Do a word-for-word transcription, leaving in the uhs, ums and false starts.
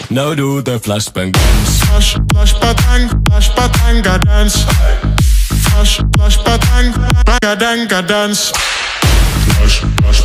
now do the flashbang dance. Flash, flash batang, flash batanga dance. Flash, flash batang, batanga dance. Flash, flash